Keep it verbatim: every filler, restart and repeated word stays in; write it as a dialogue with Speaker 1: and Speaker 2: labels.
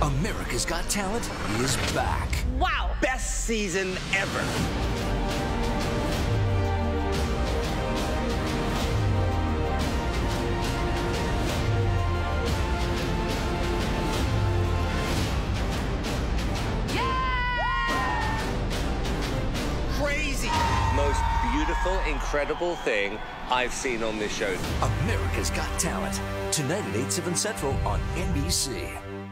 Speaker 1: America's Got Talent is back.
Speaker 2: Wow! Best season ever. Crazy! Most beautiful, incredible thing I've seen on this show.
Speaker 1: America's Got Talent. Tonight at eight, seven Central on N B C.